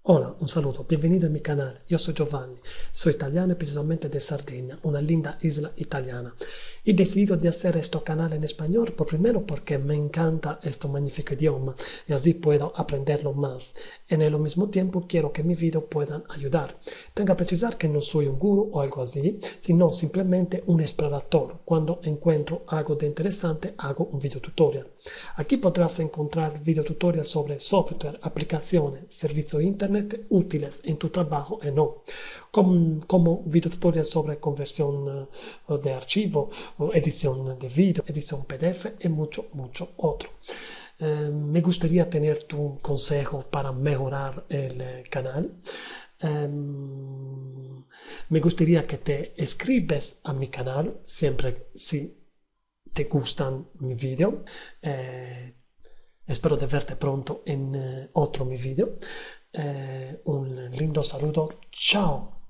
Hola, un saludo, bienvenido a mi canal. Yo soy Giovanni, soy italiano y precisamente de Sardegna, una linda isla italiana. He decidido de hacer este canal en español, por primero porque me encanta este magnífico idioma y así puedo aprenderlo más. En el mismo tiempo quiero que mis videos puedan ayudar. Tengo que precisar que no soy un gurú o algo así, sino simplemente un explorador. Cuando encuentro algo de interesante, hago un video tutorial. Aquí podrás encontrar video tutorial sobre software, aplicaciones, servicios internet útiles en tu trabajo y no, como video tutorial sobre conversión de archivo, edición de vídeo, edición PDF y mucho, mucho otro. Me gustaría tener tu consejo para mejorar el canal. Me gustaría que te escribes a mi canal siempre si te gustan mis videos. Espero de verte pronto en otro mi video. Un lindo saludo. Chao.